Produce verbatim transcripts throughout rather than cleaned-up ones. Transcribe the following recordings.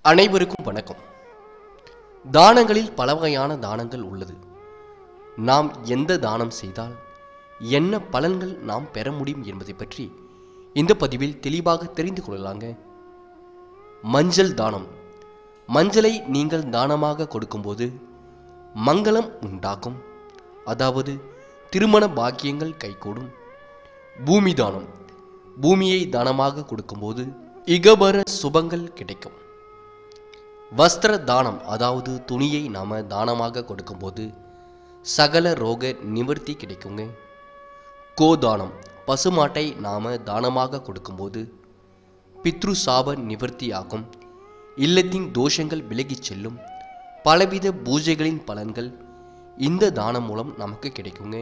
அனைவருக்கும் வணக்கம். தானங்களில் பல வகையான தானங்கள் உள்ளது. நாம் எந்த தானம் செய்தால் என்ன பலன்கள் நாம் பெற முடியும் என்பதை பற்றி இந்த பதிவில் தெளிவாக தெரிந்து கொள்ளலாங்க. மஞ்சள் தானம். மஞ்சளை நீங்கள் தானமாக கொடுக்கும்போது மங்களம் உண்டாகும், அதாவது திருமண பாக்கியங்கள் கைகூடும். பூமி தானம். பூமியை தானமாக கொடுக்கும்போது இகபர சுபங்கள் கிடைக்கும். வஸ்திர தானம், அதாவது துணியை நாம தானமாக கொடுக்கும்போது சகல ரோக நிவர்த்தி கிடைக்குங்க. கோதானம். பசுமாட்டை நாம தானமாக கொடுக்கும்போது பித்ரு சாப நிவர்த்தி ஆகும், இல்லத்தின் தோஷங்கள் விலகிச் செல்லும். பலவித பூஜைகளின் பலன்கள் இந்த தானம் மூலம் நமக்கு கிடைக்குங்க.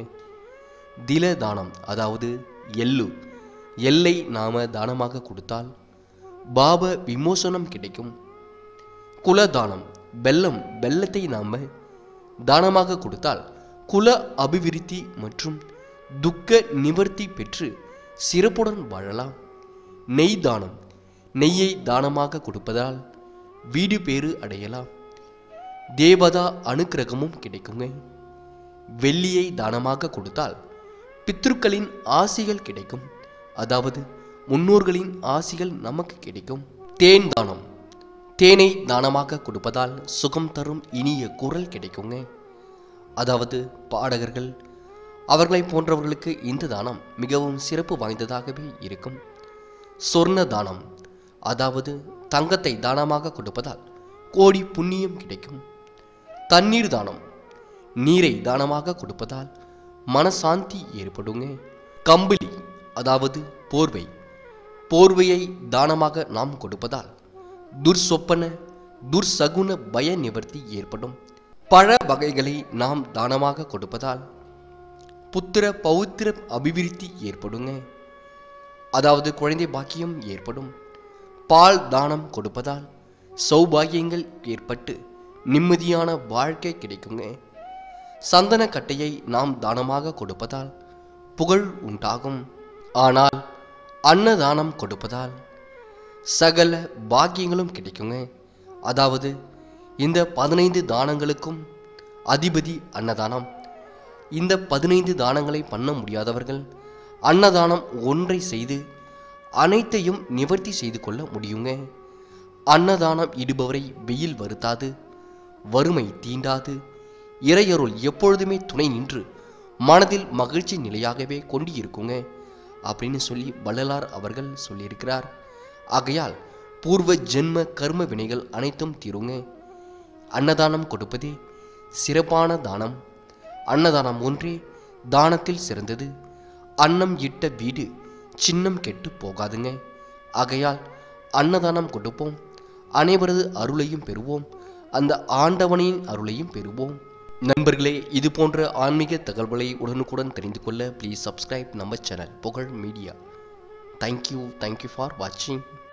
தில தானம், அதாவது எள்ளு எல்லை நாம தானமாக கொடுத்தால் பாப விமோசனம் கிடைக்கும். குலதானம். வெல்லம் வெல்லத்தை நாம தானமாக கொடுத்தால் குல அபிவிருத்தி மற்றும் துக்க நிவர்த்தி பெற்று சிறப்புடன் வாழலாம். நெய் தானம். நெய்யை தானமாக கொடுப்பதால் வீடு பேறு அடையலாம், தேவதா அனுக்கிரகமும் கிடைக்குங்க. வெள்ளியை தானமாக கொடுத்தால் பித்ருக்களின் ஆசிகள் கிடைக்கும், அதாவது முன்னோர்களின் ஆசிகள் நமக்கு கிடைக்கும். தேன் தானம். தேனை தானமாக கொடுப்பதால் சுகம் தரும் இனிய குரல் கிடைக்குங்க, அதாவது பாடகர்கள் அவர்களை போன்றவர்களுக்கு இந்த தானம் மிகவும் சிறப்பு வாய்ந்ததாகவே இருக்கும். சொர்ண தானம், அதாவது தங்கத்தை தானமாக கொடுப்பதால் கோடி புண்ணியம் கிடைக்கும். தண்ணீர் தானம். நீரை தானமாக கொடுப்பதால் மனசாந்தி ஏற்படுங்க. கம்பிளி, அதாவது போர்வை. போர்வையை தானமாக நாம் கொடுப்பதால் துர்சொப்பன துர்சகுன பய நிவர்த்தி ஏற்படும். பழ வகைகளை நாம் தானமாக கொடுப்பதால் புத்திர பௌத்திர அபிவிருத்தி ஏற்படுங்க, அதாவது குழந்தை பாக்கியம் ஏற்படும். பால் தானம் கொடுப்பதால் சௌபாகியங்கள் ஏற்பட்டு நிம்மதியான வாழ்க்கை கிடைக்குங்க. சந்தன கட்டையை நாம் தானமாக கொடுப்பதால் புகழ் உண்டாகும். ஆனால் அன்னதானம் கொடுப்பதால் சகல பாக்கியங்களும் கிடைக்குங்க, அதாவது இந்த பதினைந்து தானங்களுக்கும் அதிபதி அன்னதானம். இந்த பதினைந்து தானங்களை பண்ண முடியாதவர்கள் அன்னதானம் ஒன்றை செய்து அனைத்தையும் நிவர்த்தி செய்து கொள்ள முடியுங்க. அன்னதானம் இடுபவரை வெயில் வருத்தாது, வறுமை தீண்டாது, இறையருள் எப்பொழுதுமே துணை நின்று மனதில் மகிழ்ச்சி நிலையாகவே கொண்டு இருக்குங்க அப்படின்னு சொல்லி வள்ளலார் அவர்கள் சொல்லியிருக்கிறார். ஆகையால் பூர்வ ஜென்ம கர்ம வினைகள் அனைத்தும் தீருங்க. அன்னதானம் கொடுப்பதே சிறப்பான தானம். அன்னதானம் ஒன்றே தானத்தில் சிறந்தது. அன்னம் இட்ட வீடு சின்னம் கெட்டு போகாதுங்க. ஆகையால் அன்னதானம் கொடுப்போம், அனைவரது அருளையும் பெறுவோம், அந்த ஆண்டவனின் அருளையும் பெறுவோம். நண்பர்களே, இது போன்ற ஆன்மீக தகவல்களை உடனுக்குடன் தெரிந்து கொள்ள ப்ளீஸ் சப்ஸ்கிரைப் நம்ம channel Pugazh media. Thank you thank you for வாட்சிங்.